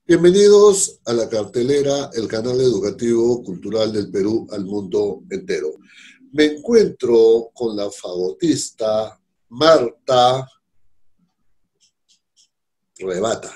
Bienvenidos a la cartelera, el canal educativo cultural del Perú al mundo entero. Me encuentro con la fagotista Marta Rebata,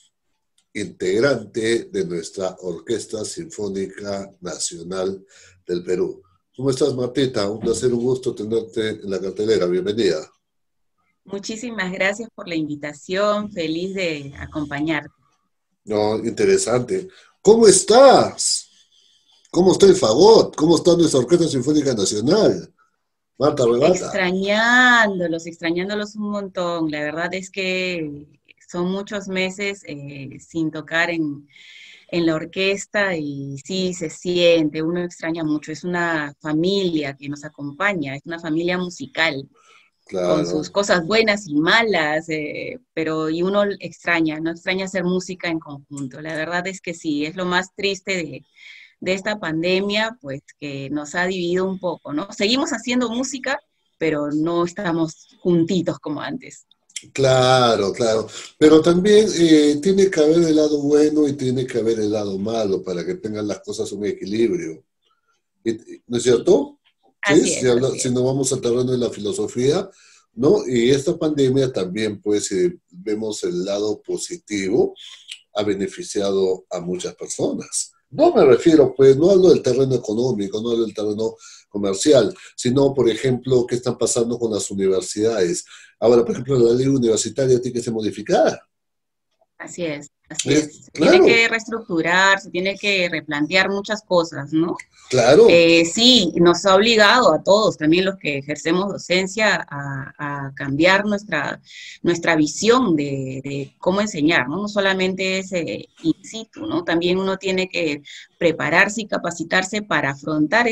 integrante de nuestra Orquesta Sinfónica Nacional del Perú. ¿Cómo estás, Martita? Un placer, un gusto tenerte en la cartelera. Bienvenida. Muchísimas gracias por la invitación, feliz de acompañarte. No, interesante. ¿Cómo estás? ¿Cómo está el fagot? ¿Cómo está nuestra Orquesta Sinfónica Nacional? Marta Rebata. Extrañándolos un montón. La verdad es que son muchos meses sin tocar en la orquesta y sí, se siente, uno extraña mucho. Es una familia que nos acompaña, es una familia musical, con sus Claro, cosas buenas y malas, pero y uno extraña, no extraña hacer música en conjunto. La verdad es que sí, es lo más triste de esta pandemia, pues que nos ha dividido un poco, ¿no? Seguimos haciendo música, pero no estamos juntitos como antes. claro, claro. Pero también tiene que haber el lado bueno y tiene que haber el lado malo para que tengan las cosas un equilibrio. ¿No es Sí, cierto? Sí, así es, así si es. nos vamos al terreno de la filosofía, ¿no? Y esta pandemia también, pues, vemos el lado positivo, ha beneficiado a muchas personas. No me refiero, pues, no hablo del terreno económico, no hablo del terreno comercial, sino, por ejemplo, qué están pasando con las universidades. Ahora, por ejemplo, la ley universitaria tiene que ser modificada. Así es, así es. Se tiene Claro, que reestructurar, se tiene que replantear muchas cosas, ¿no? claro, Sí, nos ha obligado a todos, también los que ejercemos docencia, a cambiar nuestra visión de cómo enseñar, ¿no? No solamente es in situ, ¿no? También uno tiene que prepararse y capacitarse para afrontar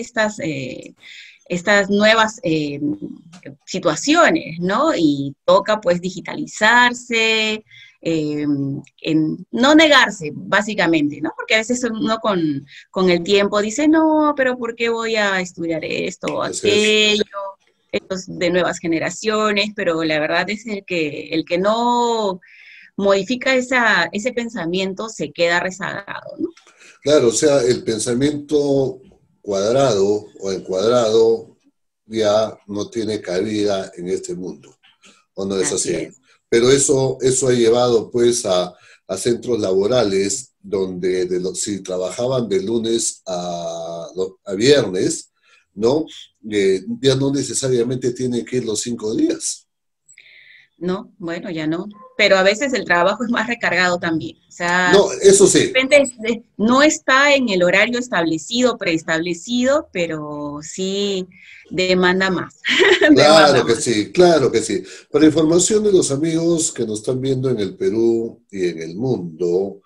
estas nuevas situaciones, ¿no? Y toca pues digitalizarse, no negarse, básicamente, ¿no? Porque a veces uno con el tiempo dice, no, pero ¿por qué voy a estudiar esto o así es. aquello? Estos de nuevas generaciones, pero la verdad es el que no modifica ese pensamiento se queda rezagado, ¿no? Claro, o sea, el pensamiento cuadrado o encuadrado ya no tiene cabida en este mundo, o no es Así así. es. Pero eso ha llevado pues a centros laborales donde si trabajaban de lunes a viernes, ¿no? Ya no necesariamente tienen que ir los 5 días. No, bueno, ya no. Pero a veces el trabajo es más recargado también. O sea, No, eso de sí, repente no está en el horario establecido, preestablecido, pero sí demanda más. Demanda claro que más. sí, claro que sí. Para información de los amigos que nos están viendo en el Perú y en el mundo,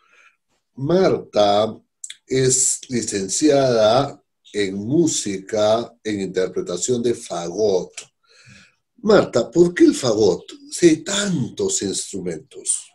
Marta es licenciada en música, en interpretación de fagot. Marta, ¿por qué el fagot? Si hay tantos instrumentos.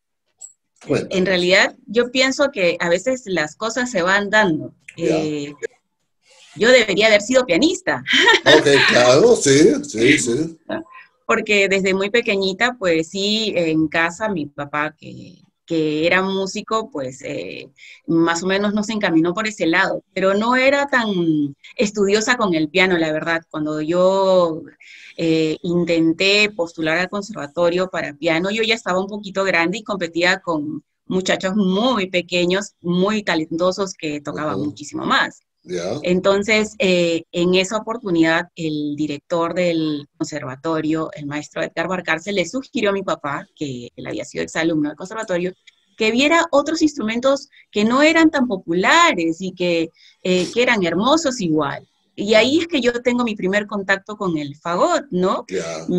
En Cuéntanos. realidad, yo pienso que a veces las cosas se van dando. ¿Ya? Yo debería haber sido pianista, Ok, claro, sí, sí, sí. porque desde muy pequeñita, pues sí, en casa mi papá, que era músico, pues más o menos nos encaminó por ese lado, pero no era tan estudiosa con el piano, la verdad. Cuando yo intenté postular al conservatorio para piano, yo ya estaba un poquito grande y competía con muchachos muy pequeños, muy talentosos que tocaban Ujú, muchísimo más. ¿ya? Entonces, en esa oportunidad, el director del conservatorio, el maestro Edgar Barcarce, le sugirió a mi papá, que él había sido exalumno del conservatorio, que viera otros instrumentos que no eran tan populares y que eran hermosos igual. Y ahí es que yo tengo mi primer contacto con el fagot, ¿no? Ya.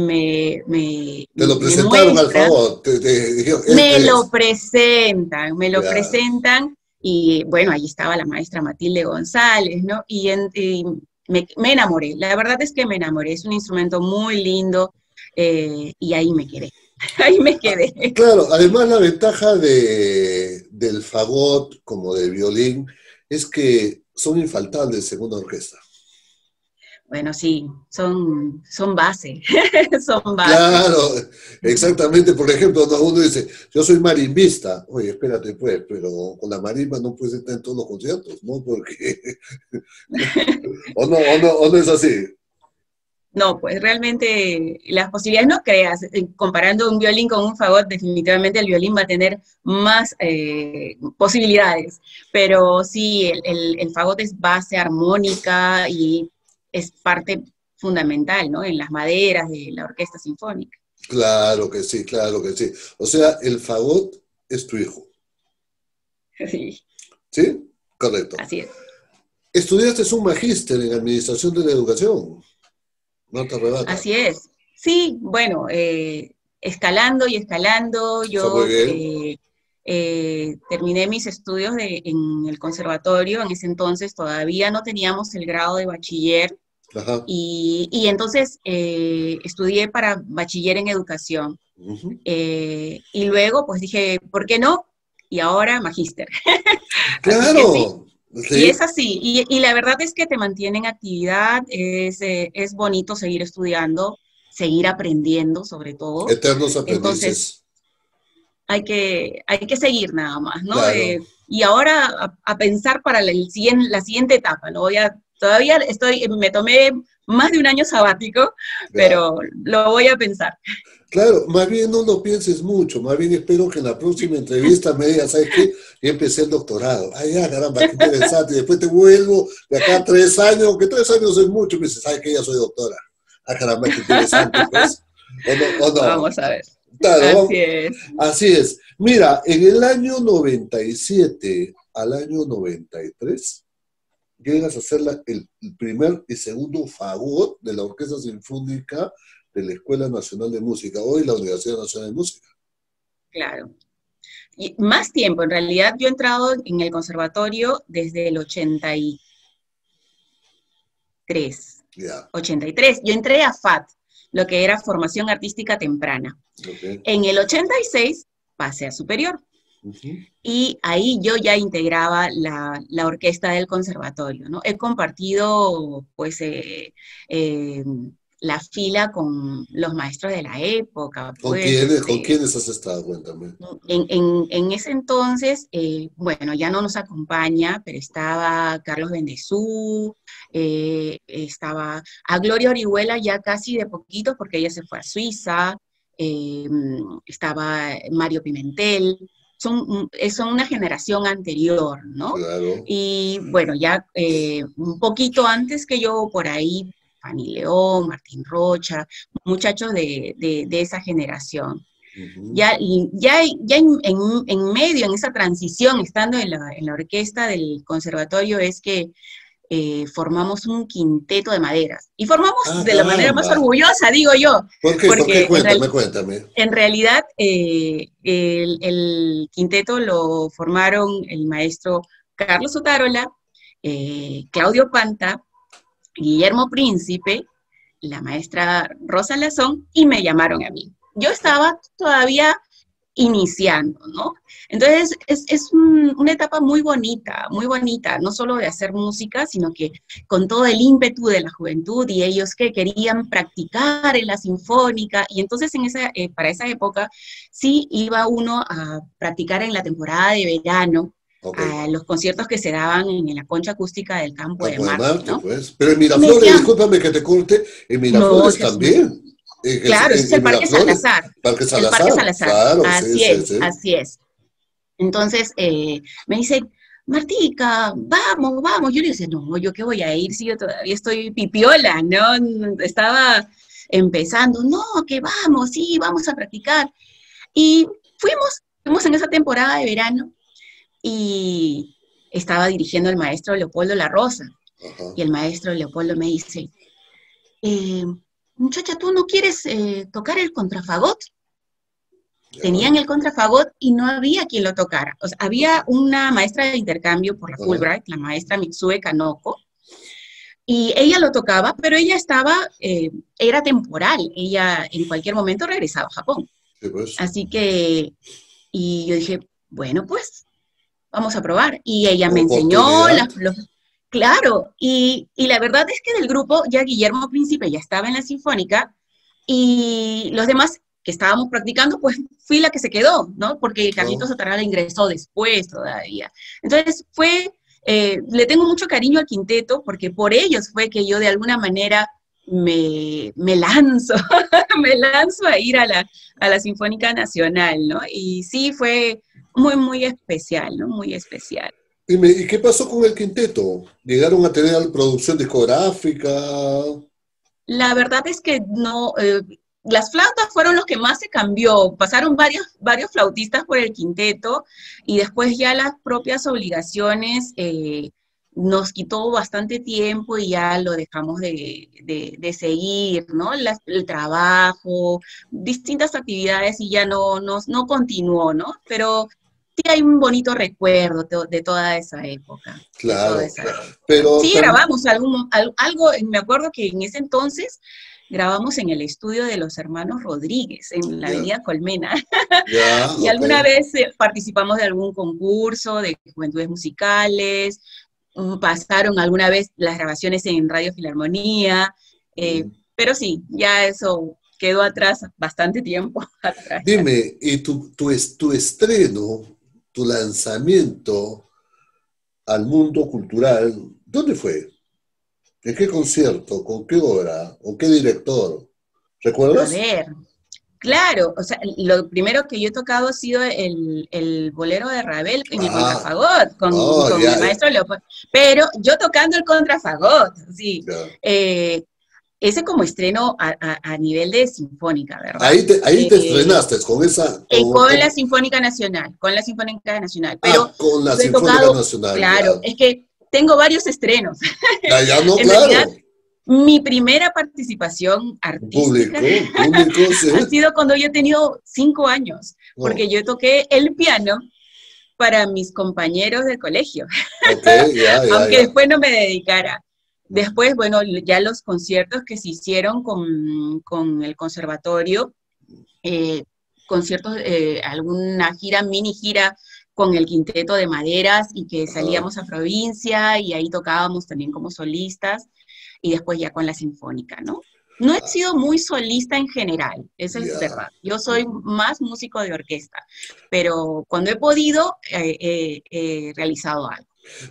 Te lo Me presentaron al muestra, favor, te dijeron, este es. me lo Ya. presentan y bueno, ahí estaba la maestra Matilde González, ¿no? Y me enamoré, la verdad es que me enamoré, es un instrumento muy lindo y ahí me quedé, ahí me Ah, quedé. claro, además la ventaja del fagot como del violín es que son infaltables según la orquesta. Bueno, sí, son base, son base. Claro, exactamente. Por ejemplo, uno dice, yo soy marimbista. Oye, espérate pues, pero con la marimba no puedes estar en todos los conciertos, ¿no? Porque, o no es así. No, pues realmente las posibilidades no creas. Comparando un violín con un fagot, definitivamente el violín va a tener más posibilidades. Pero sí, el fagot es base armónica y es parte fundamental, ¿no? En las maderas de la orquesta sinfónica. Claro que sí, claro que sí. O sea, el fagot es tu hijo, Sí, ¿sí? Correcto. así es. Estudiaste un magíster en Administración de la Educación, no te arrebata. Así es. Sí, bueno, escalando y escalando, Está muy yo bien. terminé mis estudios en el conservatorio, en ese entonces todavía no teníamos el grado de bachiller, Ajá. y entonces estudié para bachiller en educación. Ujú. Y luego pues dije, ¿por qué no? Y ahora magíster. Así que sí. Claro, Y es sí. así, y la verdad es que te mantiene en actividad, es bonito seguir estudiando, seguir aprendiendo sobre todo. Eternos Entonces, aprendices. hay que seguir nada más, ¿no? Claro, Y ahora a pensar para la siguiente etapa, ¿no? Todavía me tomé más de un año sabático, ya. pero lo voy a pensar. Claro, más bien no lo pienses mucho, más bien espero que en la próxima entrevista me digas, ¿sabes qué? Yo empecé el doctorado. Ay, ya, caramba, qué interesante. Y después te vuelvo de acá a 3 años, que 3 años es mucho, y me dices, ¿sabes qué? Ya soy doctora. Ah, caramba, qué interesante, pues. ¿O no? ¿O no? Vamos a ver. Así Claro, es. así es. Mira, en el año 97 al año 93, llegas a ser el primer y segundo fagot de la Orquesta Sinfónica de la Escuela Nacional de Música, hoy la Universidad Nacional de Música. Claro. Y más tiempo, en realidad yo he entrado en el conservatorio desde el 83. Ya, 83. Yo entré a FAT, lo que era formación artística temprana. ok. En el 86 pasé a superior. Ujú. Y ahí yo ya integraba la orquesta del conservatorio, ¿no? He compartido, pues, eh, la fila con los maestros de la época, pues, Con quiénes has estado? Cuéntame. en ese entonces, bueno, ya no nos acompaña, pero estaba Carlos Bendezú, estaba a Gloria Orihuela ya casi de poquito, porque ella se fue a Suiza, eh, estaba Mario Pimentel, son una generación anterior, ¿no? Claro. Y bueno, ya un poquito antes que yo, por ahí, Fanny León, Martín Rocha, muchachos de esa generación. Ujú. Ya en medio, en esa transición, estando en la orquesta del conservatorio, es que formamos un quinteto de maderas. Y formamos Ah, de la manera más caramba. orgullosa, digo yo, ¿Por qué? ¿Por qué? porque Cuéntame, cuéntame. en realidad el quinteto lo formaron el maestro Carlos Otárola, Claudio Panta, Guillermo Príncipe, la maestra Rosa Lazón, y me llamaron a mí. Yo estaba todavía iniciando, ¿no? Entonces una etapa muy bonita, no solo de hacer música, sino que con todo el ímpetu de la juventud y ellos que querían practicar en la sinfónica, y entonces para esa época sí iba uno a practicar en la temporada de verano, Ok. a los conciertos que se daban en la concha acústica del Campo de Campo de Marte, Marte, ¿no? pues. Pero en Y me Miraflores, decían, discúlpame que te corte, en no, Miraflores ese es un, también. claro, ese es el En Parque Miraflores, Salazar, Parque el Parque Salazar, Salazar, claro, sí, así sí, es, sí. así es. Entonces me dice, Martica, vamos, vamos. Yo le dije, no, ¿yo qué voy a ir si yo todavía estoy pipiola, ¿no? Estaba empezando, no, que vamos, sí, vamos a practicar. Y fuimos en esa temporada de verano y estaba dirigiendo el maestro Leopoldo La Rosa. Ajá. Y el maestro Leopoldo me dice, eh, muchacha, ¿tú no quieres tocar el contrafagot? Ya. Tenían el contrafagot y no había quien lo tocara. O sea, había una maestra de intercambio por la Ajá. Fulbright, la maestra Mitsue Kanoko, y ella lo tocaba, pero ella era temporal, ella en cualquier momento regresaba a Japón. Sí, pues. Así que, y yo dije, bueno, pues vamos a probar. Y ella me enseñó Oportunidad. Claro, y la verdad es que del grupo ya Guillermo Príncipe ya estaba en la Sinfónica y los demás que estábamos practicando, pues fui la que se quedó, ¿no? Porque Carlitos ¿no? Otarala ingresó después todavía. Entonces le tengo mucho cariño al quinteto porque por ellos fue que yo de alguna manera me lanzo, me lanzo a ir a la Sinfónica Nacional, ¿no? Y sí fue muy, muy especial, ¿no? Muy especial. Dime, ¿y qué pasó con el quinteto? ¿Llegaron a tener producción discográfica? La verdad es que no, las flautas fueron los que más se cambió. Pasaron varios flautistas por el quinteto y después ya las propias obligaciones nos quitó bastante tiempo y ya lo dejamos de seguir, ¿no? El trabajo, distintas actividades y ya no continuó, ¿no? Pero sí hay un bonito recuerdo de toda esa época, de toda Claro, esa época. pero Sí grabamos algo, me acuerdo que en ese entonces grabamos en el estudio de los hermanos Rodríguez, en la ya, avenida Colmena, ya, y ok. alguna vez participamos de algún concurso de juventudes musicales, pasaron alguna vez las grabaciones en Radio Filarmonía, Mm. pero sí, ya eso quedó atrás bastante tiempo atrás ya. Dime, ¿y tu estreno, tu lanzamiento al mundo cultural, dónde fue? ¿En qué concierto? ¿Con qué obra? ¿Con qué director? A ¿Recuerdas? ver, claro, o sea, lo primero que yo he tocado ha sido el bolero de Ravel en el Ah, contrafagot, oh, con ya, el maestro Leopoldo, pero yo tocando el contrafagot, sí, ya. eh, ese como estreno a nivel de sinfónica, ¿verdad? Ahí te estrenaste con esa, Con la Sinfónica Nacional, con la Sinfónica Nacional, pero con la yo he Sinfónica tocado, Nacional, ya. claro, es que tengo varios estrenos. Ya, ya, no, En realidad, claro. mi primera participación artística Público, sí. ha sido cuando yo he tenido 5 años, porque No, yo toqué el piano para mis compañeros de colegio, ok, ya, ya, aunque ya. después no me dedicara. Después, bueno, ya los conciertos que se hicieron con el conservatorio, eh, conciertos, alguna gira, mini gira con el Quinteto de Maderas y que Ajá, salíamos a provincia y ahí tocábamos también como solistas y después ya con la Sinfónica, ¿no? No he ah, sido muy solista en general, eso es ya. verdad. Yo soy Ujú. más músico de orquesta, pero cuando he podido, he realizado algo.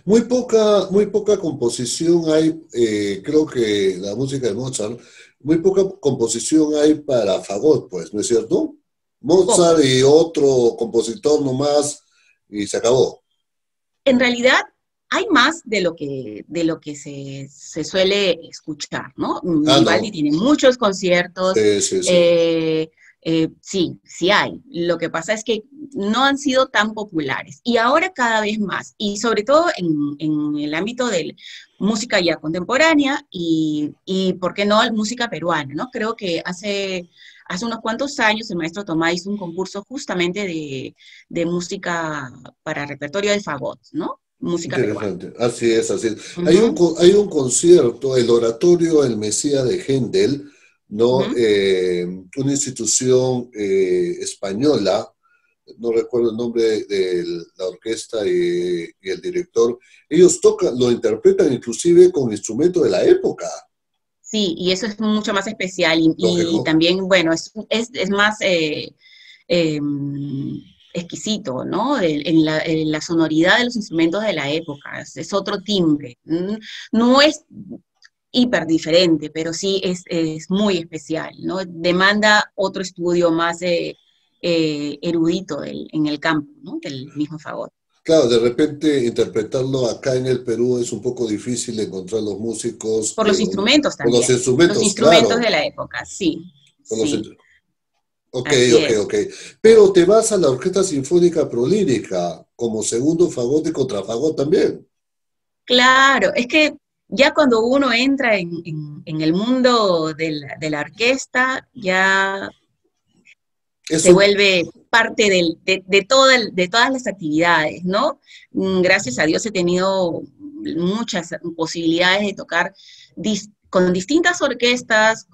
Muy poca composición hay, creo que la música de Mozart, muy poca composición hay para fagot, pues, ¿no es cierto? Poco. Mozart y otro compositor nomás y se acabó. En realidad hay más de lo que se suele escuchar, ¿no? Ah, Vivaldi no. tiene muchos conciertos, Sí, sí, sí. sí, sí hay. Lo que pasa es que no han sido tan populares y ahora cada vez más, y sobre todo en el ámbito de música ya contemporánea y, ¿por qué no, música peruana, ¿no? Creo que hace unos cuantos años el maestro Tomás hizo un concurso justamente de música para repertorio de fagot, ¿no? Música peruana. Interesante. Así es, así es. Ujú, Hay un concierto, el Oratorio El Mesías de Händel, ¿no? ujú. Una institución española, no recuerdo el nombre de la orquesta y el director. Ellos tocan, lo interpretan inclusive con instrumentos de la época, Sí, y eso es mucho más especial y lógico. también, bueno, es más eh, exquisito, ¿no? En la sonoridad de los instrumentos de la época, es otro timbre. No es hiper diferente, pero sí es muy especial, ¿no? Demanda otro estudio más erudito en el campo, ¿no? Del mismo fagot. Claro, de repente interpretarlo acá en el Perú es un poco difícil encontrar los músicos Por los instrumentos con los también, los instrumentos, instrumentos de claro. la época, sí, Con los, sí, ok, así ok, es. ok. Pero te vas a la Orquesta Sinfónica Prolírica como segundo fagot y contrafagot también. Claro, es que ya cuando uno entra en el mundo de la orquesta, ya se Eso, vuelve parte de todas las actividades, ¿no? Gracias a Dios he tenido muchas posibilidades de tocar con distintas orquestas,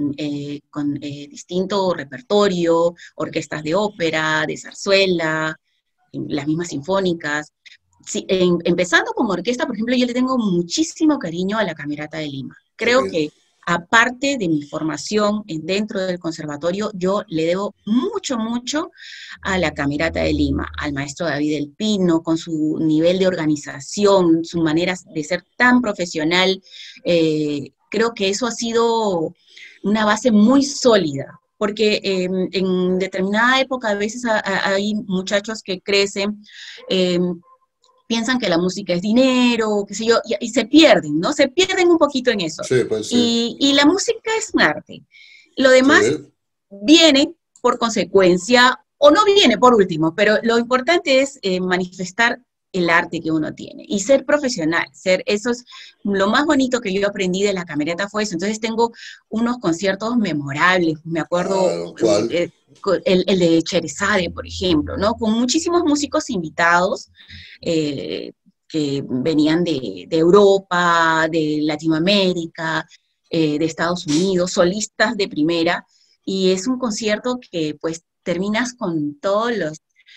con distinto repertorio, orquestas de ópera, de zarzuela, las mismas sinfónicas. sí, empezando con orquesta, por ejemplo, yo le tengo muchísimo cariño a la Camerata de Lima. Creo Ok. que aparte de mi formación dentro del conservatorio, yo le debo mucho, mucho a la Camerata de Lima, al maestro David El Pino, con su nivel de organización, su manera de ser tan profesional. Creo que eso ha sido una base muy sólida, porque en determinada época a veces hay muchachos que crecen, eh, piensan que la música es dinero, qué sé yo, y se pierden, ¿no? Se pierden un poquito en eso. Sí, pues sí. Y la música es un arte. Lo demás Sí. viene por consecuencia, o no viene por último, pero lo importante es manifestar el arte que uno tiene y ser profesional, eso es lo más bonito que yo aprendí de la camerata fue eso. Entonces tengo unos conciertos memorables, me acuerdo Claro, ¿cuál? el de Cherezade, por ejemplo, ¿no? Con muchísimos músicos invitados, que venían de Europa, de Latinoamérica, de Estados Unidos, solistas de primera, y es un concierto que pues terminas con todos los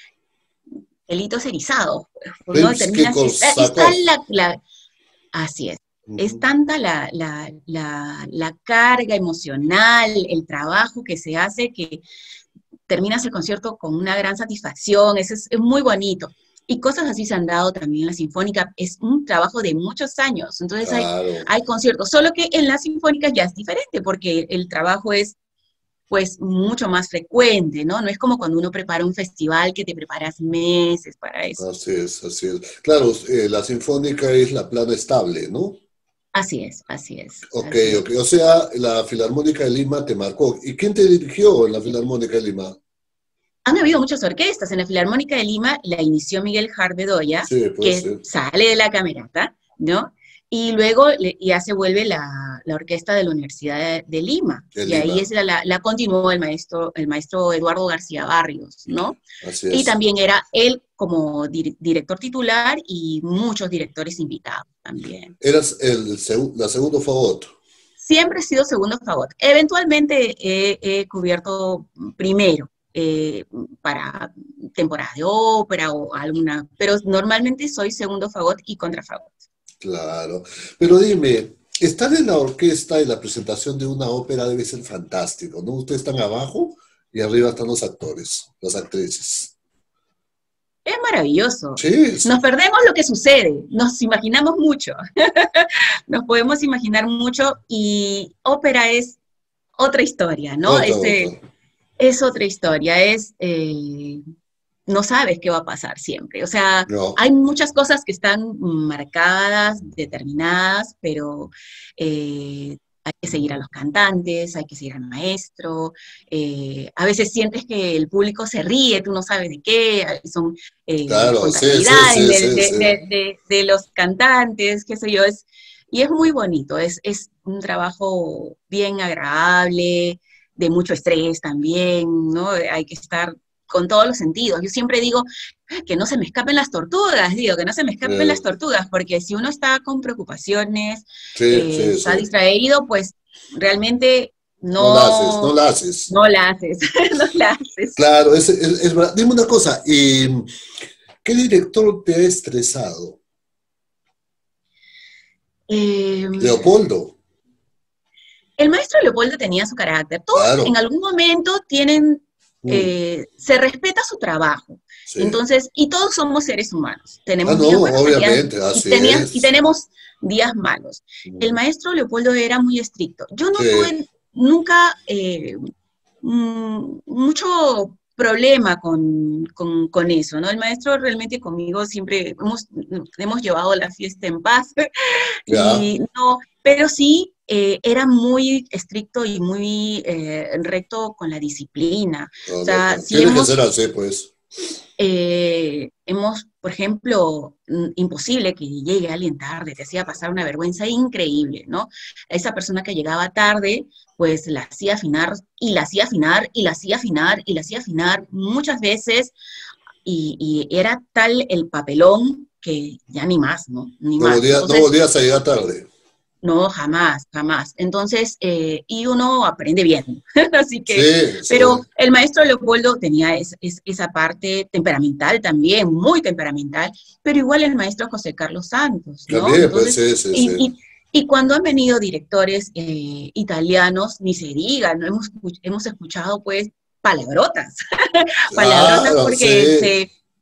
pelitos erizados, pues, ¿no? Rips Terminas, es Korsakov. tal así es Ujú. tanta la carga emocional, el trabajo que se hace, que terminas el concierto con una gran satisfacción, es muy bonito. Y cosas así se han dado también en la Sinfónica, es un trabajo de muchos años, entonces Claro. hay conciertos, solo que en la Sinfónica ya es diferente, porque el trabajo es pues mucho más frecuente, ¿no? No es como cuando uno prepara un festival que te preparas meses para eso. Así es, así es. Claro, la sinfónica es la plana estable, ¿no? Así es, así es, Ok, así ok. es. O sea, la Filarmónica de Lima te marcó. ¿Y quién te dirigió en la Filarmónica de Lima? Han habido muchas orquestas. En la Filarmónica de Lima la inició MiguelJar Bedoya, Sí, pues que sí. sale de la camerata, ¿no? Y luego ya se vuelve la orquesta de la Universidad de Lima. De Y ahí Lima. la continuó el maestro Eduardo García Barrios, ¿no? Así Y es. también era él como director titular y muchos directores invitados también. Eras la segundo fagot. Siempre he sido segundo fagot. Eventualmente he cubierto primero para temporadas de ópera o alguna, pero normalmente soy segundo fagot y contrafagot. Claro. Pero dime, estar en la orquesta y la presentación de una ópera debe ser fantástico, ¿no? Ustedes están abajo y arriba están los actores, las actrices. Es maravilloso. Sí, Nos perdemos lo que sucede, nos imaginamos mucho, nos podemos imaginar mucho y ópera es otra historia, ¿no? otra. Es otra historia, no sabes qué va a pasar siempre. O sea, No, hay muchas cosas que están marcadas, determinadas, pero hay que seguir a los cantantes, hay que seguir al maestro. A veces sientes que el público se ríe, tú no sabes de qué, son claro, sí, sí, espontaneidades sí, sí, sí. de los cantantes, qué sé yo, y es muy bonito, es un trabajo bien agradable, de mucho estrés también, ¿no? Hay que estar con todos los sentidos. Yo siempre digo que no se me escapen las tortugas, digo, que no se me escapen las Eh, tortugas, porque si uno está con preocupaciones, sí, sí, está sí. distraído, pues realmente No la haces, no no, la haces. no la haces, no la haces. Claro, es verdad. Dime una cosa, ¿y qué director te ha estresado? Eh, Leopoldo, el maestro Leopoldo tenía su carácter. Todos en claro. algún momento tienen, Mm, se respeta su trabajo. sí. Entonces, y todos somos seres humanos. Ah, Tenemos no, días buenos obviamente, así y es. tenemos días malos. El Mm, maestro Leopoldo era muy estricto. Yo no sí, tuve nunca mucho problema con eso, ¿no? El maestro realmente conmigo siempre hemos llevado la fiesta en paz ya. y no, pero sí era muy estricto y muy recto con la disciplina. O No, sea, si tiene que ser así, pues. por ejemplo, imposible que llegue alguien tarde, te hacía pasar una vergüenza increíble, ¿no? Esa persona que llegaba tarde, pues la hacía afinar y la hacía afinar y la hacía afinar y la hacía afinar muchas veces y era tal el papelón que ya ni más, ¿no? Ni No más. no Entonces, volvías a llegar tarde. No, jamás, jamás. Entonces, y uno aprende bien. Así que, Sí, sí. pero el maestro Leopoldo tenía esa parte temperamental también, muy temperamental, pero igual el maestro José Carlos Santos, ¿no? También, pues Entonces, sí, sí, y, sí. y, y cuando han venido directores italianos, ni se diga, ¿no? Hemos escuchado pues palabrotas, palabrotas Claro, porque sí.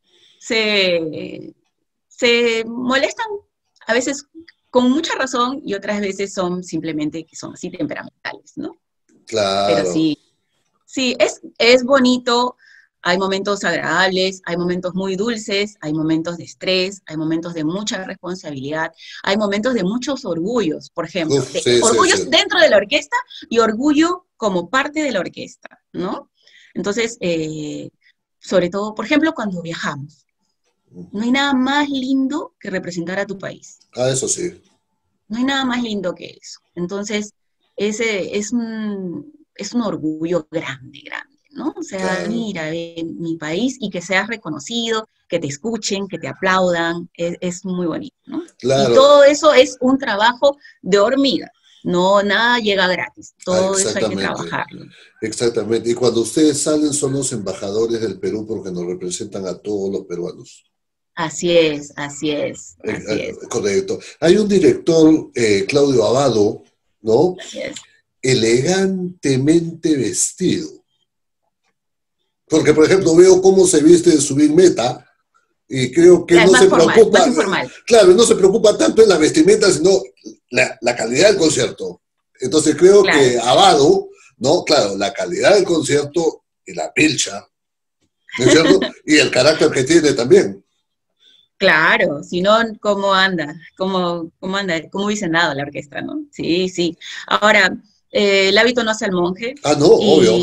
se, se molestan a veces con mucha razón y otras veces son simplemente que son así temperamentales, ¿no? Pero Claro. sí, sí, es bonito, hay momentos agradables, hay momentos muy dulces, hay momentos de estrés, hay momentos de mucha responsabilidad, hay momentos de muchos orgullos, por ejemplo, Uf, de sí, sí, sí. orgullos dentro de la orquesta y orgullo como parte de la orquesta, ¿no? Entonces, sobre todo, por ejemplo, cuando viajamos, no hay nada más lindo que representar a tu país. Ah, eso sí. No hay nada más lindo que eso. Entonces, ese es un orgullo grande, grande, ¿no? O sea, Claro, mira, mi país y que seas reconocido, que te escuchen, que te aplaudan, es muy bonito, ¿no? Y claro. todo eso es un trabajo de hormiga. No, nada llega gratis. Ah, Todo eso hay que exactamente. trabajarlo. Exactamente. Y cuando ustedes salen son los embajadores del Perú porque nos representan a todos los peruanos. Así es, así es, así es, Correcto. Hay un director, Claudio Abado, ¿no? así es. Elegantemente vestido. Porque, por ejemplo, veo cómo se viste en su Big Meta y creo que Ya es no más se formal, preocupa, más informal. claro, no se preocupa tanto en la vestimenta, sino la calidad del concierto. Entonces creo que Claro. Abado, ¿no? Claro, la calidad del concierto y la pilcha, ¿no es cierto? Y el carácter que tiene también. Claro, si no, ¿cómo anda? ¿Cómo anda? ¿Cómo hubiese andado la orquesta, no? Sí, sí. Ahora, el hábito no hace al monje, Ah, no, obvio.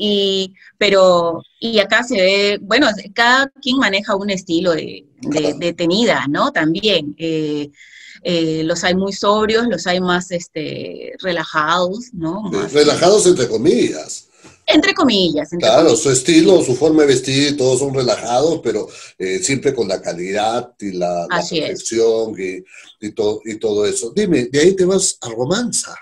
pero acá se ve, bueno, cada quien maneja un estilo de tenida, ¿no? También. Los hay muy sobrios, los hay más relajados, ¿no? Sí, Más, relajados entre comillas. entre Claro, su comillas, estilo, sí, su forma de vestir, todos son relajados, pero siempre con la calidad y la así es. perfección y todo eso. Dime, de ahí te vas a Romanza.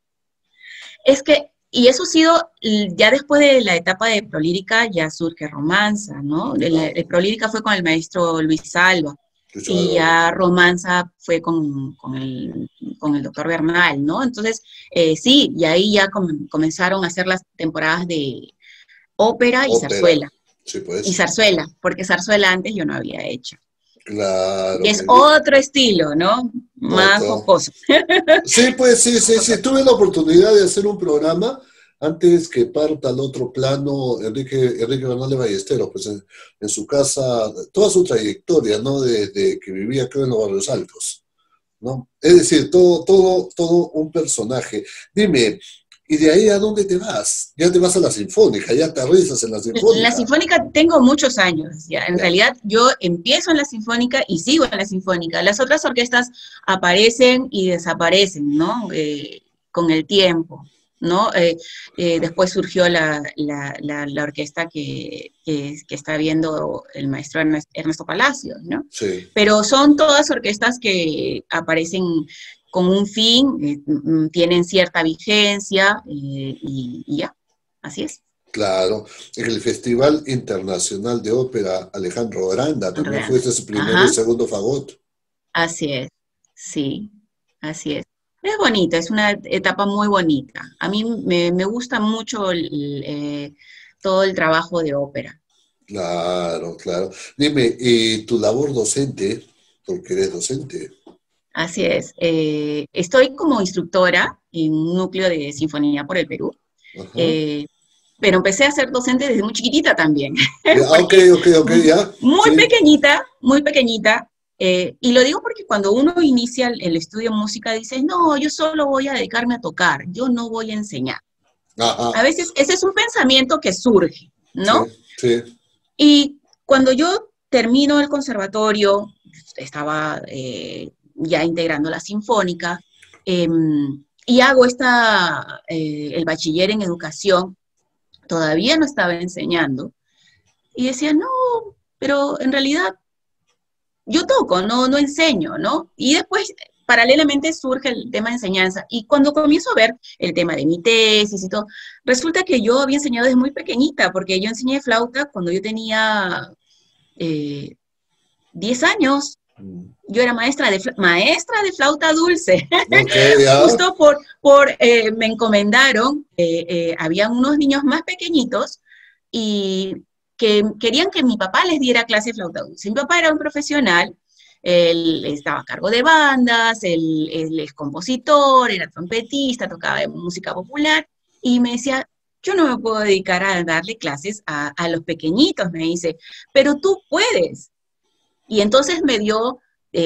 Es que, y eso ha sido, ya después de la etapa de Prolírica, ya surge Romanza, ¿no? El Claro, Prolírica fue con el maestro Luis Alba, Lucho y Álvaro. ya Romanza fue con el doctor Bernal, ¿no? Entonces, sí, y ahí ya comenzaron a hacer las temporadas de ópera Ópera. Sí, y pues. zarzuela, porque zarzuela antes yo no había hecho. Y Claro, es qué bien. otro estilo, ¿no? Más Otro. jocoso. Sí, pues sí, Más sí, sí. jocoso. Tuve la oportunidad de hacer un programa antes que parta al otro plano Enrique Bernal de Ballesteros, pues en su casa, toda su trayectoria, ¿no? Desde que vivía, creo, en los Barrios Altos, ¿no? Es decir, todo un personaje. Dime, ¿y de ahí a dónde te vas? Ya te vas a la Sinfónica, ya aterrizas en la La Sinfónica. Sinfónica tengo muchos años, ya. En Ya. realidad yo empiezo en la Sinfónica y sigo en la Sinfónica. Las otras orquestas aparecen y desaparecen, ¿no? Con el tiempo, ¿no? Después surgió la orquesta que está viendo el maestro Ernesto Palacios, ¿no? Sí, Pero son todas orquestas que aparecen con un fin, tienen cierta vigencia y ya, así es. claro. En el Festival Internacional de Ópera Alejandro Aranda también fue Grande. ese su primero y Ajá, segundo fagot. así es, sí, así es. Es bonita, es una etapa muy bonita. A mí me gusta mucho todo el trabajo de ópera. Claro, claro. Dime, ¿y tu labor docente? Porque eres docente. Así es. Estoy como instructora en un núcleo de Sinfonía por el Perú, Ajá. eh, pero empecé a ser docente desde muy chiquitita también, Ok, porque ok, ya. Sí. muy pequeñita, y lo digo porque cuando uno inicia el estudio de música dices, no, yo solo voy a dedicarme a tocar, yo no voy a enseñar. A Ajá. veces ese es un pensamiento que surge, Sí, ¿no? sí. Y cuando yo termino el conservatorio, estaba ya integrando la sinfónica, eh, y hago el bachiller en educación, todavía no estaba enseñando, y decía, no, pero en realidad yo toco, no enseño, ¿no? Y después paralelamente surge el tema de enseñanza. Y cuando comienzo a ver el tema de mi tesis y todo, resulta que yo había enseñado desde muy pequeñita, porque yo enseñé flauta cuando yo tenía 10 años. Yo era maestra de flauta dulce. Okay, ya. Justo me encomendaron, habían unos niños más pequeñitos y que querían que mi papá les diera clase de flauta dulce. Mi papá era un profesional, él estaba a cargo de bandas, él es compositor, era trompetista, tocaba música popular, y me decía, yo no me puedo dedicar a darle clases a los pequeñitos, me dice, pero tú puedes. Y entonces me dio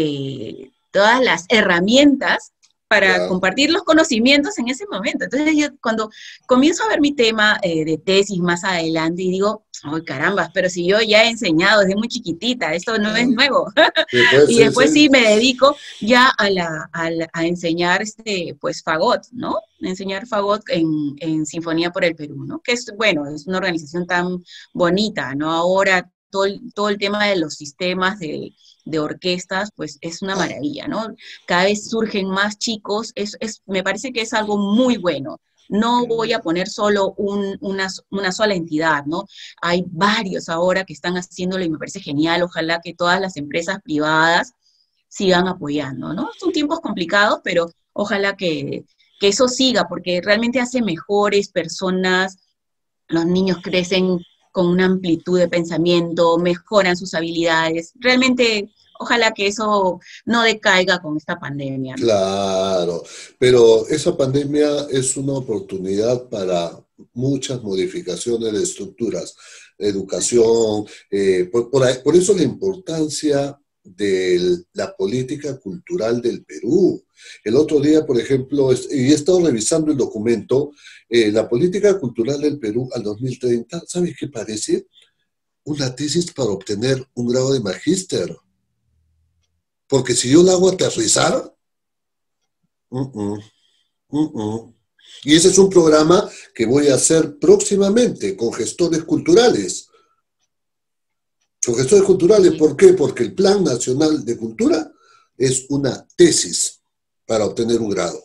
todas las herramientas para Ya. compartir los conocimientos en ese momento. Entonces yo cuando comienzo a ver mi tema de tesis más adelante y digo, ¡ay, caramba! Pero si yo ya he enseñado desde muy chiquitita, esto no es nuevo. Después, Y sí, después sí. sí me dedico ya a enseñar pues fagot, ¿no? Enseñar fagot en Sinfonía por el Perú, ¿no? Que es, bueno, es una organización tan bonita, ¿no? Ahora todo el tema de los sistemas de orquestas, pues es una maravilla, ¿no? Cada vez surgen más chicos, me parece que es algo muy bueno. No voy a poner solo una sola entidad, ¿no? Hay varios ahora que están haciéndolo y me parece genial. Ojalá que todas las empresas privadas sigan apoyando, ¿no? Son tiempos complicados, pero ojalá que eso siga, porque realmente hace mejores personas, los niños crecen con una amplitud de pensamiento, mejoran sus habilidades. Realmente, ojalá que eso no decaiga con esta pandemia, ¿no? Claro, pero esa pandemia es una oportunidad para muchas modificaciones de estructuras, Así es. educación, por eso la importancia de la política cultural del Perú. El otro día, por ejemplo, y he estado revisando el documento, la política cultural del Perú al 2030, ¿sabes qué parece? Una tesis para obtener un grado de magíster. Porque si yo la hago aterrizar, mm, mm, mm. Y ese es un programa que voy a hacer próximamente con gestores culturales. Con gestores culturales, Sí. ¿por qué? Porque el Plan Nacional de Cultura es una tesis para obtener un grado.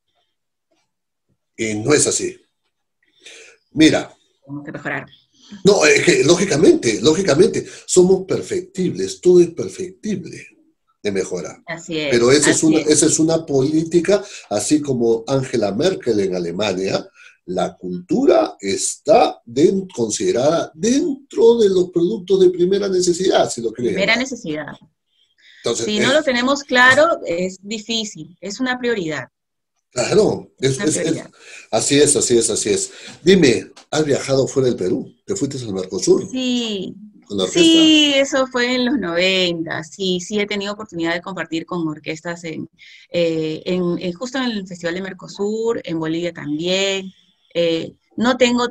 Y no es así. Mira, Tengo que mejorar. no, es que lógicamente, somos perfectibles, todo es perfectible de mejora. Así Pero es, así es. esa es una política, así como Angela Merkel en Alemania, la cultura está considerada dentro de los productos de primera necesidad, si lo quieres Primera llamar. necesidad. Entonces, Si no lo tenemos claro, es difícil, es una prioridad, claro, una prioridad. así es, así es, así es. Dime, ¿has viajado fuera del Perú? ¿Te fuiste al Mercosur Sí, con la orquesta? sí, eso fue en los 90. Sí, sí he tenido oportunidad de compartir con orquestas justo en el Festival de Mercosur, en Bolivia también. No tengo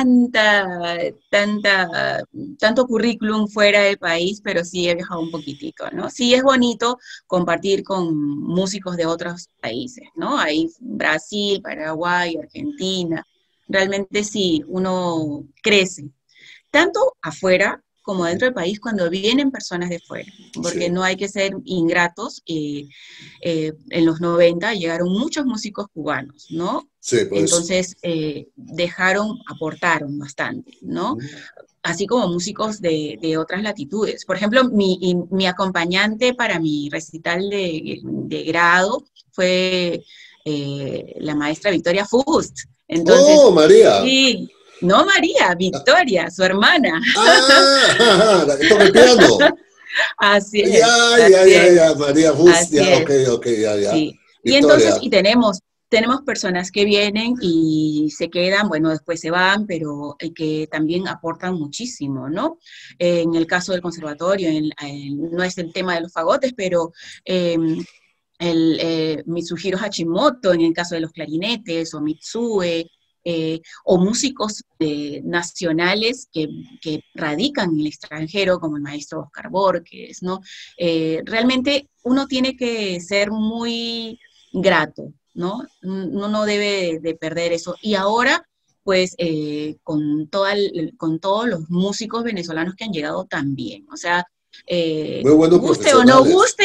tanto currículum fuera del país, pero sí he viajado un poquitito, ¿no? Sí es bonito compartir con músicos de otros países, ¿no? Ahí Brasil, Paraguay, Argentina. Realmente sí, uno crece tanto afuera como dentro del país cuando vienen personas de fuera, porque Sí, no hay que ser ingratos. En los 90 llegaron muchos músicos cubanos, ¿no? sí, pues. Entonces aportaron bastante, ¿no? Así como músicos de otras latitudes. Por ejemplo, mi acompañante para mi recital de grado fue la maestra Victoria Fust. Entonces, ¡Oh, María! sí, no María, Victoria, su hermana. ¡Ah! La que toca el piano. Así Ya, es, ya, así ya, es, ya, María Bus, así ya, ok, es. ok, ya, ya. Sí. Y entonces, Victoria. tenemos personas que vienen y se quedan, bueno, después se van, pero que también aportan muchísimo, ¿no? En el caso del conservatorio, no es el tema de los fagotes, pero eh, Mitsuhiro Hashimoto en el caso de los clarinetes, o Mitsue, o músicos nacionales que radican en el extranjero, como el maestro Oscar Borges, ¿no? Realmente uno tiene que ser muy grato, ¿no? Uno no debe de perder eso. Y ahora, pues, con todos los músicos venezolanos que han llegado también, o sea, Muy buenos guste o no profesionales. guste,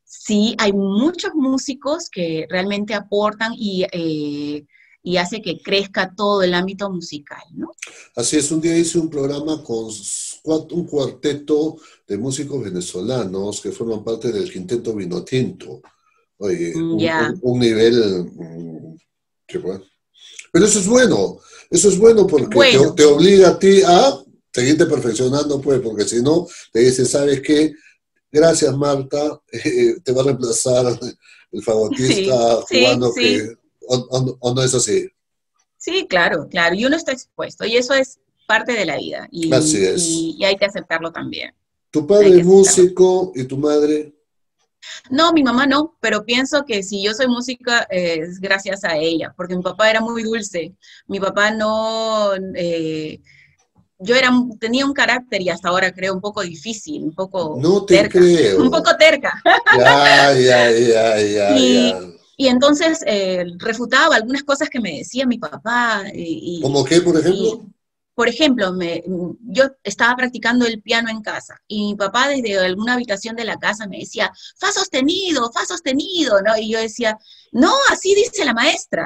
Sí, hay muchos músicos que realmente aportan y hace que crezca todo el ámbito musical, ¿no? Así es, un día hice un programa con un cuarteto de músicos venezolanos que forman parte del Quinteto Vinotinto. Oye, Ya, un nivel que bueno. Pero eso es bueno porque bueno, te obliga a ti a seguirte perfeccionando, pues, porque si no, te dice, ¿sabes qué? Gracias, Marta, te va a reemplazar el sí, fagotista sí, cubano sí, que, o no es así. sí, claro, claro, y uno está expuesto, y eso es parte de la vida, Así es. y hay que aceptarlo también, Tu hay padre que es aceptarlo. músico y tu madre, No, mi mamá no, pero pienso que si yo soy música es gracias a ella, porque mi papá era muy dulce. Mi papá no, yo tenía un carácter y hasta ahora creo un poco difícil, un poco no te terca, un creo. poco terca. Ya, ya, ya, ya, ya. Y entonces refutaba algunas cosas que me decía mi papá ¿Cómo qué, por y, ejemplo? por ejemplo, yo estaba practicando el piano en casa y mi papá desde alguna habitación de la casa me decía, fa sostenido, ¿no? Y yo decía, no, así dice la maestra.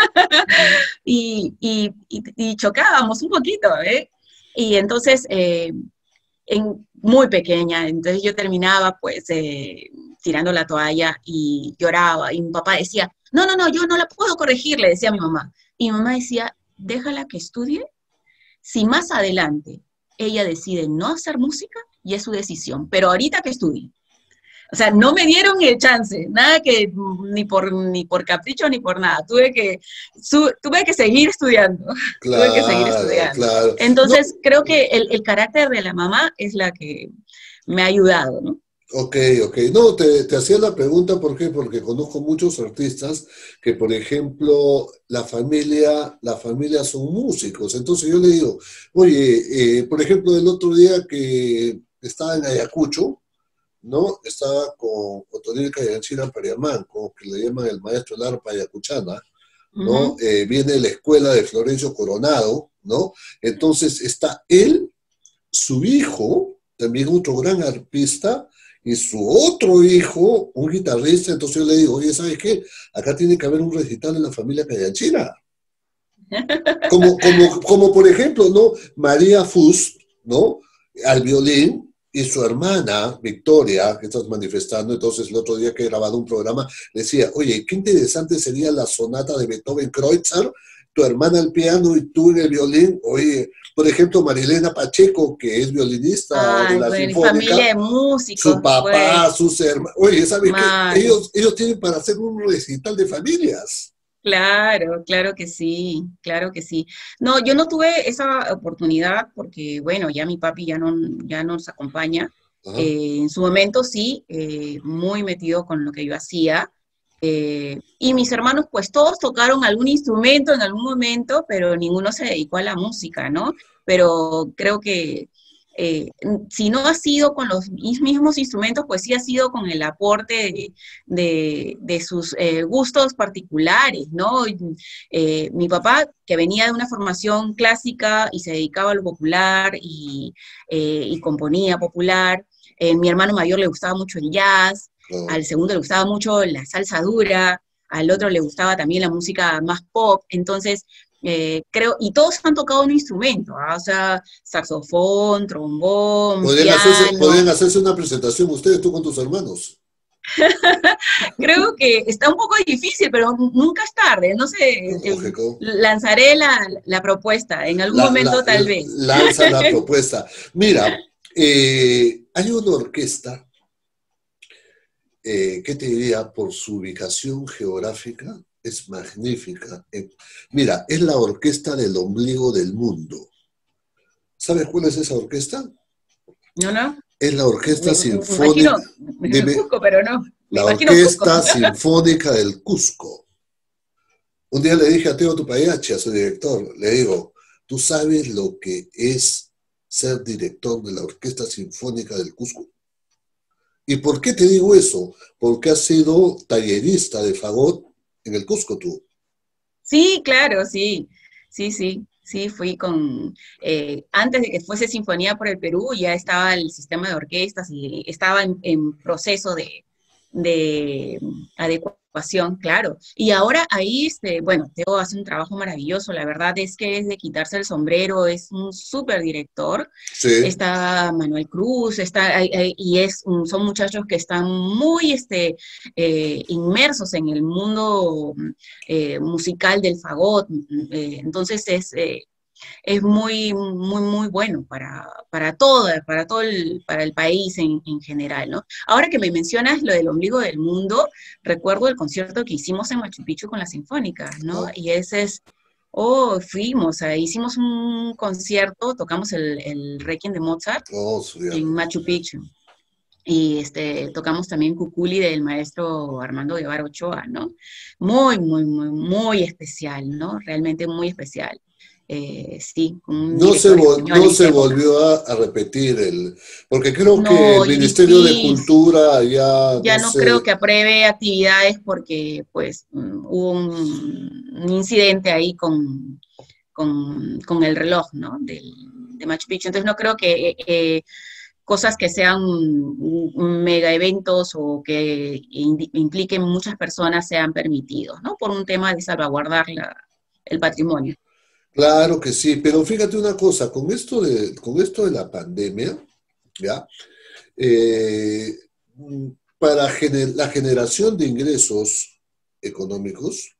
Y chocábamos un poquito, ¿eh? Y entonces, muy pequeña, entonces yo terminaba pues tirando la toalla y lloraba y mi papá decía, no, no, no, yo no la puedo corregir, le decía a mi mamá. Y mi mamá decía, déjala que estudie, si más adelante ella decide no hacer música, y es su decisión, pero ahorita que estudie. O sea, no me dieron el chance, nada que ni por capricho ni por nada. Tuve que seguir estudiando, tuve que seguir Claro, estudiando. claro. No, Entonces, creo que el carácter de la mamá es la que me ha ayudado, ¿no? ok, ok. No, te hacía la pregunta, ¿por qué? Porque conozco muchos artistas que, por ejemplo, la familia son músicos. Entonces yo le digo, oye, por ejemplo, el otro día que estaba en Ayacucho, ¿no? Estaba con Otonil Cayanchira Pariamán, como que le llaman el maestro del arpa ayacuchana, Uh ¿no? -huh. Viene de la escuela de Florencio Coronado, ¿no? Entonces está él, su hijo, también otro gran arpista, y su otro hijo, un guitarrista. Entonces yo le digo, oye, ¿sabes qué? Acá tiene que haber un recital en la familia Cayanchira. Como por ejemplo, ¿no? María Fus, ¿no? Al violín, y su hermana, Victoria, que estás manifestando. Entonces el otro día que he grabado un programa, decía, oye, qué interesante sería la sonata de Beethoven-Kreutzer, tu hermana al piano y tú en el violín. Oye, por ejemplo, Marilena Pacheco, que es violinista de Ay, la bueno, y familia Sinfónica, de su músicos, papá, pues, sus hermanos. Oye, ¿sabes qué? mal. Ellos tienen para hacer un recital de familias. Claro, claro que sí, claro que sí. No, yo no tuve esa oportunidad porque, bueno, ya mi papi ya nos acompaña. Ajá. En su momento sí, muy metido con lo que yo hacía. Y mis hermanos, pues todos tocaron algún instrumento en algún momento, pero ninguno se dedicó a la música, ¿no? Pero creo que si no ha sido con los mismos instrumentos, pues sí ha sido con el aporte de sus gustos particulares, ¿no? Mi papá, que venía de una formación clásica y se dedicaba a lo popular y componía popular, mi hermano mayor le gustaba mucho el jazz, Claro. al segundo le gustaba mucho la salsa dura, al otro le gustaba también la música más pop, entonces creo, y todos han tocado un instrumento, ¿ah? O sea, saxofón, trombón, Podrían piano. hacerse una presentación ustedes, tú con tus hermanos. Creo que está un poco difícil, pero nunca es tarde. No sé, Lógico. lanzaré la propuesta en algún momento tal vez. Lanza la propuesta. Mira, hay una orquesta, ¿qué te diría? Por su ubicación geográfica, es magnífica. Mira, es la orquesta del ombligo del mundo. ¿Sabes cuál es esa orquesta? No, no. Es la Orquesta Me imagino Sinfónica, el dime, Cusco, pero no. Me la imagino Cusco. Orquesta Sinfónica del Cusco. Un día le dije a Teo Tupayachi, a su director, le digo, ¿tú sabes lo que es ser director de la Orquesta Sinfónica del Cusco? ¿Y por qué te digo eso? Porque has sido tallerista de fagot en el Cusco tú. Sí, claro, sí. Sí, sí. Sí, fui antes de que fuese Sinfonía por el Perú, ya estaba el sistema de orquestas y estaba en proceso de adecuación, claro. Y ahora ahí, bueno, Teo hace un trabajo maravilloso, la verdad es que es de quitarse el sombrero, es un súper director. Sí. Está Manuel Cruz, son muchachos que están muy inmersos en el mundo musical del fagot, entonces es muy, muy, muy bueno para el país en general, ¿no? Ahora que me mencionas lo del ombligo del mundo, recuerdo el concierto que hicimos en Machu Picchu con la Sinfónica, ¿no? Ah, Y hicimos un concierto, tocamos el Requiem de Mozart oh, su en diablo. Machu Picchu. Y tocamos también Cuculi del maestro Armando Guevara Ochoa, ¿no? Muy, muy, muy, muy especial, ¿no? Realmente muy especial. Sí, con un director español No en esa se época. volvió a repetir porque creo que el No, y Ministerio de difícil. Cultura ya, Ya no no creo sé, que apruebe actividades porque, pues, hubo un incidente ahí con el reloj, ¿no? De Machu Picchu. Entonces no creo que cosas que sean mega eventos o que impliquen muchas personas sean permitidos, ¿no? Por un tema de salvaguardar el patrimonio. claro que sí, pero fíjate una cosa, con esto de la pandemia, ¿ya? Eh, para la generación de ingresos económicos,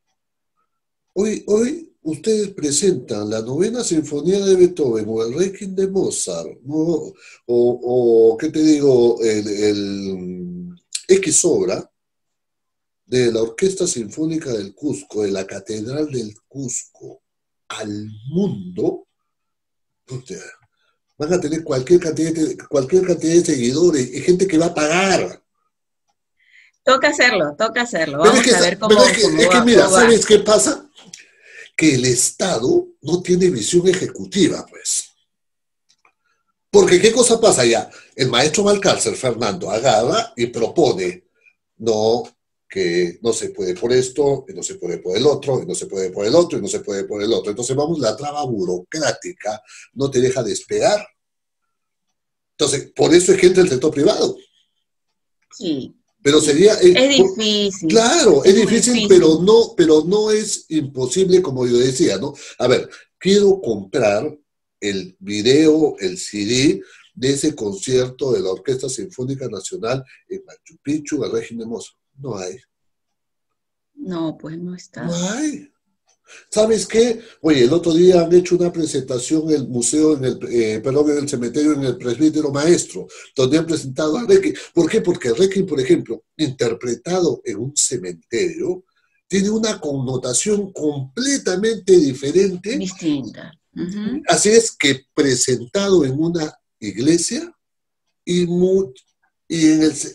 hoy ustedes presentan la novena sinfonía de Beethoven o el Requiem de Mozart, ¿no? ¿Qué te digo? El X obra de la Orquesta Sinfónica del Cusco, de la Catedral del Cusco, al mundo, puta, van a tener cualquier cantidad de seguidores y gente que va a pagar. Toca hacerlo, toca hacerlo. Pero Vamos a ver es que mira, cómo va. ¿sabes qué pasa? Que el Estado no tiene visión ejecutiva, pues. Porque ¿qué cosa pasa ya? El maestro Valcárcel, Fernando, agarra y propone, no, que no se puede por esto, y no se puede por el otro, y no se puede por el otro, y no se puede por el otro. Entonces vamos, la traba burocrática no te deja despegar. Entonces, por eso es que entra el sector privado. Sí, Pero sí. sería, Es difícil, claro, es es muy difícil, difícil. pero no es imposible, como yo decía, ¿no? A ver, quiero comprar el video, el CD de ese concierto de la Orquesta Sinfónica Nacional en Machu Picchu, el régimen de Mozart. No hay, No, pues no no está. hay. ¿Sabes qué? Oye, el otro día han hecho una presentación en el museo, perdón, en el cementerio, en el presbítero maestro, donde han presentado a Requiem. ¿Por qué? Porque Requiem, por ejemplo, interpretado en un cementerio, tiene una connotación completamente diferente. Distinta. Ujú. Así es que presentado en una iglesia y, y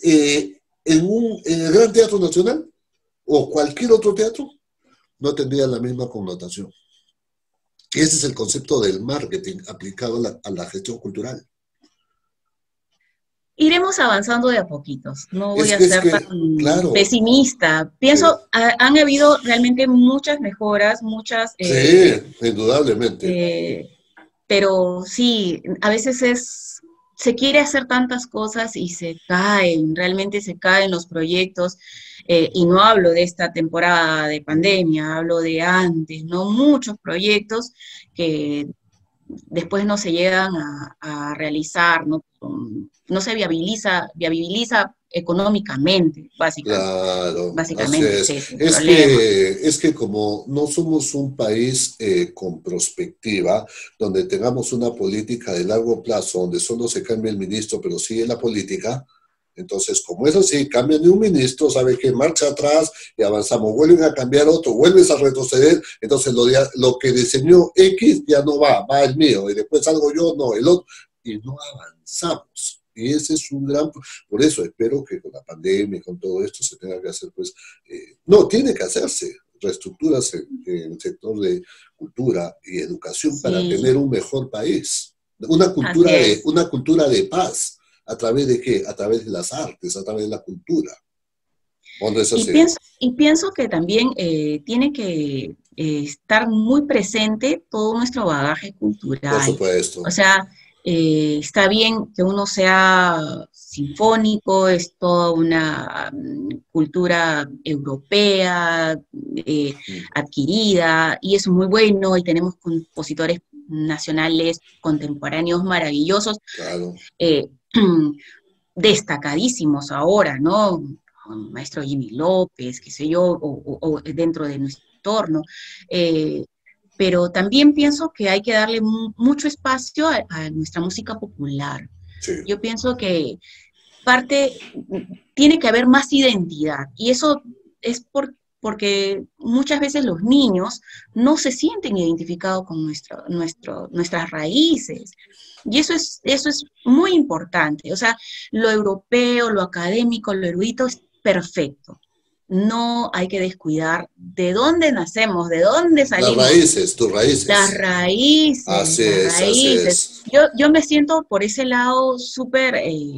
en el Gran Teatro Nacional o cualquier otro teatro, no tendría la misma connotación. Ese es el concepto del marketing aplicado a la gestión cultural. Iremos avanzando de a poquitos. No voy a ser tan claro, pesimista. eh, Pienso, han habido realmente muchas mejoras, sí, indudablemente. eh, pero sí, a veces se quiere hacer tantas cosas y se caen, realmente se caen los proyectos, y no hablo de esta temporada de pandemia, hablo de antes, ¿no? Muchos proyectos que después no se llegan a realizar, ¿no? No se viabiliza económicamente, Claro, así básicamente es es. ese el problema. Es que como no somos un país con perspectiva, donde tengamos una política de largo plazo, donde solo se cambia el ministro, pero sigue la política, entonces como es así, cambian de un ministro, sabe que marcha atrás y avanzamos, vuelven a cambiar otro, vuelves a retroceder, entonces lo que diseñó X ya no va, va el mío, y después salgo yo, no, el otro, y no avanzamos. Y ese es un gran... Por eso espero que con la pandemia y con todo esto se tenga que hacer, pues, no, tiene que hacerse reestructuras en el sector de cultura y educación para tener Sí, un mejor país. así es. Una cultura de paz. ¿A través de qué? A través de las artes, a través de la cultura. ¿O no es así? Y pienso que también tiene que estar muy presente todo nuestro bagaje Por cultural. O supuesto. sea, Está bien que uno sea sinfónico, es toda una cultura europea adquirida, y es muy bueno, y tenemos compositores nacionales contemporáneos maravillosos, Claro. eh, destacadísimos ahora, ¿no? El maestro Jimmy López, qué sé yo, o dentro de nuestro entorno. Eh, pero también pienso que hay que darle mucho espacio a nuestra música popular. Sí. Yo pienso que tiene que haber más identidad, y eso es porque muchas veces los niños no se sienten identificados con nuestras raíces. Y eso es muy importante. O sea, lo europeo, lo académico, lo erudito es perfecto. No hay que descuidar de dónde nacemos, de dónde Las salimos. raíces, tus Las raíces. raíces, Así las es, así raíces. es. Yo me siento por ese lado súper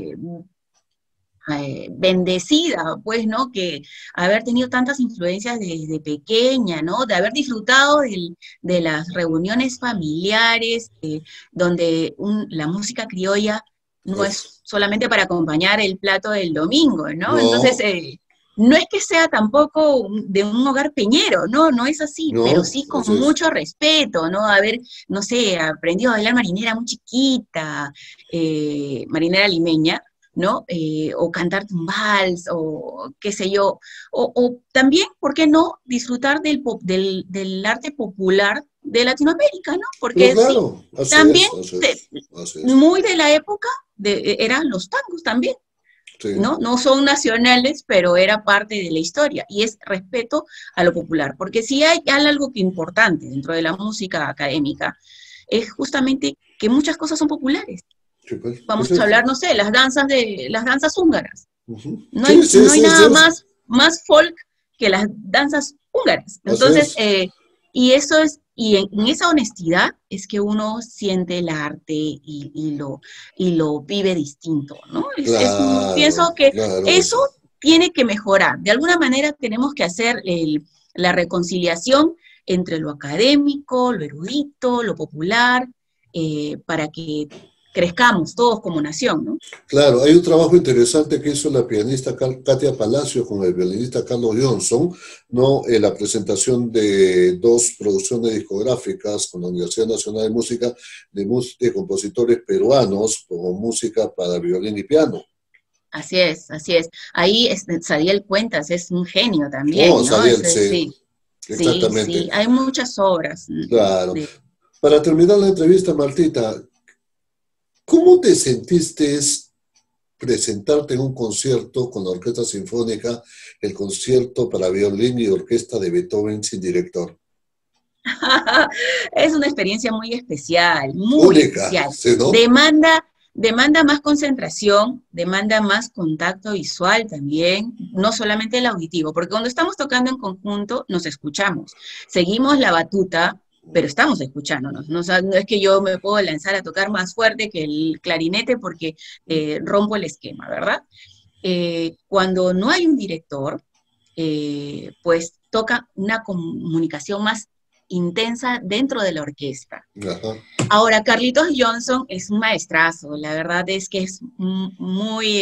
bendecida, pues, ¿no? Que haber tenido tantas influencias desde pequeña, ¿no? De haber disfrutado de las reuniones familiares, donde la música criolla no Uf. es solamente para acompañar el plato del domingo, ¿no? Entonces, No, no es que sea tampoco de un hogar peñero, no, no es así, pero no, sí con así es. mucho respeto, ¿no? Haber, no sé, aprendido a bailar marinera muy chiquita, marinera limeña, ¿no? O cantarte un vals, o qué sé yo, o también, ¿por qué no?, disfrutar del arte popular de Latinoamérica, ¿no? Pero Porque sí, claro, así también es, así es, así es. muy de la época eran los tangos también, Sí, ¿no? No son nacionales, pero era parte de la historia, y es respeto a lo popular, porque si hay algo que importante dentro de la música académica, es justamente que muchas cosas son populares. sí, pues, es Vamos a eso. hablar, no sé, las danzas húngaras. Ujú. No Sí, hay, sí, no hay sí, sí, nada más folk que las danzas húngaras. así Entonces, es. y eso es, y en esa honestidad es que uno siente el arte y lo vive distinto, ¿no? Claro, Pienso que claro que eso sí. tiene que mejorar. De alguna manera tenemos que hacer la reconciliación entre lo académico, lo erudito, lo popular, para que crezcamos todos como nación, ¿no? Claro, hay un trabajo interesante que hizo la pianista Katia Palacio con el violinista Carlos Johnson, ¿no? En la presentación de dos producciones discográficas con la Universidad Nacional de Música de compositores peruanos como música para violín y piano. Así es, así es. Ahí Sadiel Cuentas es un genio Oh, también, ¿no? Sadiel, sí, Sí, sí, exactamente. sí. Hay muchas obras. Claro. Para terminar la entrevista, Martita, ¿cómo te sentiste presentarte en un concierto con la Orquesta Sinfónica, el concierto para violín y orquesta de Beethoven sin director? Es una experiencia muy especial, muy Única, especial. ¿sí, no? Demanda más concentración, demanda más contacto visual también, no solamente el auditivo, porque cuando estamos tocando en conjunto nos escuchamos, seguimos la batuta, pero estamos escuchándonos. No, o sea, no es que yo me puedo lanzar a tocar más fuerte que el clarinete porque rompo el esquema, ¿verdad? Cuando no hay un director, pues toca una comunicación más intensa dentro de la orquesta. Ajá. Ahora, Carlitos Johnson es un maestrazo, la verdad es que es muy,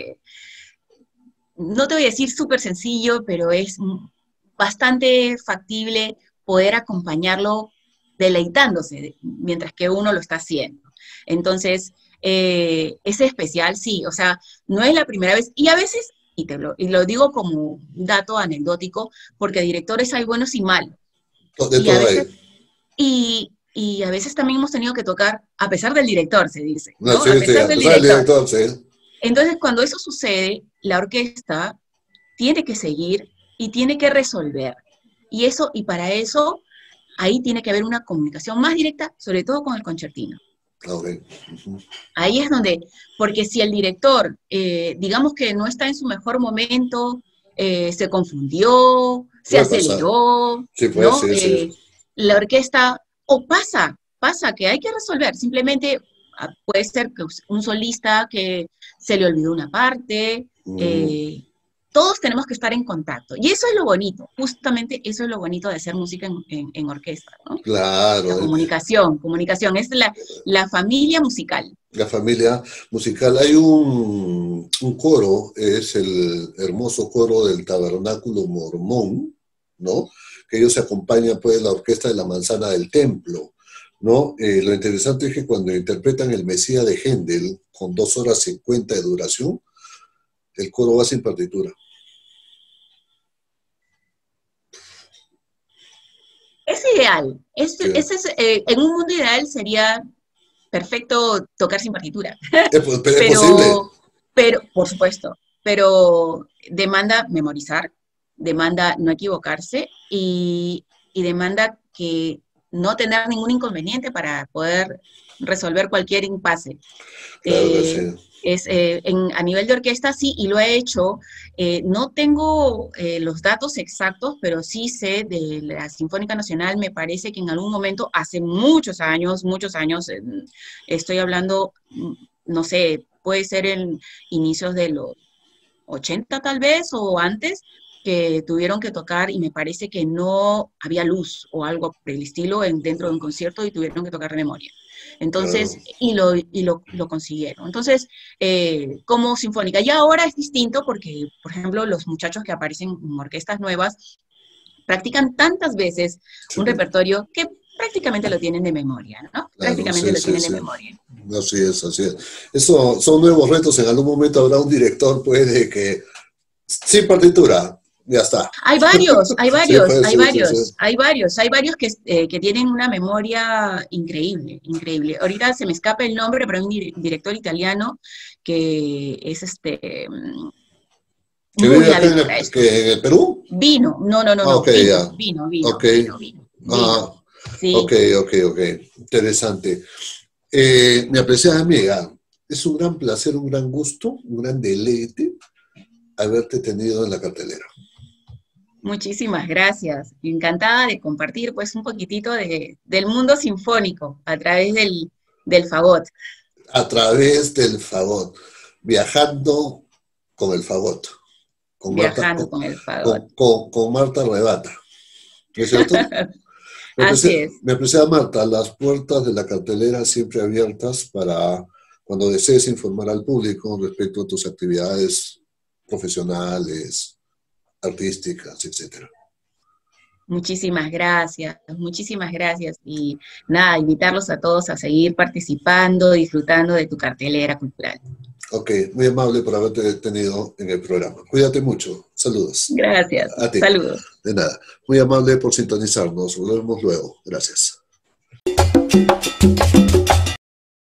no te voy a decir súper sencillo, pero es bastante factible poder acompañarlo deleitándose mientras que uno lo está haciendo. Entonces, es especial, sí, o sea, no es la primera vez, y a veces, y lo digo como un dato anecdótico, porque directores hay buenos y malos, De y a todo veces, ahí. y a veces también hemos tenido que tocar a pesar del director, se dice, No, ¿no? sí, A sí, pesar a del pesar del director. director, sí. Entonces, cuando eso sucede, la orquesta tiene que seguir y tiene que resolver. Y para eso, ahí tiene que haber una comunicación más directa, sobre todo con el concertino. Ok. Ujú. Ahí es donde, porque si el director, digamos que no está en su mejor momento, se confundió, se Puede pasar. aceleró, Sí, pues, ¿no? sí, sí. La orquesta, o pasa que hay que resolver, simplemente puede ser que un solista que se le olvidó una parte, Ujú. eh, todos tenemos que estar en contacto. Y eso es lo bonito, justamente eso es lo bonito de hacer música en orquesta, ¿no? Claro. La comunicación, es la familia musical. La familia musical. Hay un coro, es el hermoso coro del Tabernáculo Mormón, ¿no? Que ellos se acompañan, pues, la orquesta de la Manzana del Templo, ¿no? Lo interesante es que cuando interpretan el Mesías de Händel, con 2 horas 50 de duración, el coro va sin partitura. Es ideal. Sí. En un mundo ideal sería perfecto tocar sin partitura. Es posible. Pero, por supuesto, pero demanda memorizar, demanda no equivocarse y demanda que no tener ningún inconveniente para poder resolver cualquier impasse. Claro que sí. A nivel de orquesta sí, y lo he hecho. No tengo los datos exactos, pero sí sé de la Sinfónica Nacional. Me parece que en algún momento, hace muchos años, estoy hablando, no sé, puede ser en inicios de los 80 tal vez, o antes, que tuvieron que tocar y me parece que no había luz o algo por el estilo dentro de un concierto y tuvieron que tocar de memoria. Entonces, claro. y lo consiguieron. Entonces, como sinfónica. Y ahora es distinto porque, por ejemplo, los muchachos que aparecen en orquestas nuevas practican tantas veces un repertorio que prácticamente lo tienen de memoria, ¿no? Claro, prácticamente lo tienen de memoria. Así es, así es. Eso son nuevos retos. En algún momento habrá un director, pues, de que sin partitura, ya está. Hay varios que tienen una memoria increíble, increíble. Ahorita se me escapa el nombre, pero hay un director italiano que es muy hábil para esto. ¿En el Perú? Vino. Okay, vino. Sí. Ok. Interesante. Mi apreciada amiga, es un gran placer, un gran gusto, un gran deleite haberte tenido en la cartelera. Muchísimas gracias. Encantada de compartir, pues, un poquitito del mundo sinfónico a través del fagot. A través del fagot. Viajando con el fagot. Con el fagot. Con Marta Rebata. ¿No es cierto? Así es. Me apreciada Marta, las puertas de la cartelera siempre abiertas para cuando desees informar al público respecto a tus actividades profesionales, artísticas, etcétera. Muchísimas gracias. Y nada, invitarlos a todos a seguir participando, disfrutando de tu cartelera cultural. Ok, muy amable por haberte tenido en el programa. Cuídate mucho. Saludos. Gracias. A ti. Saludos. De nada. Muy amable por sintonizarnos. Volvemos luego. Gracias.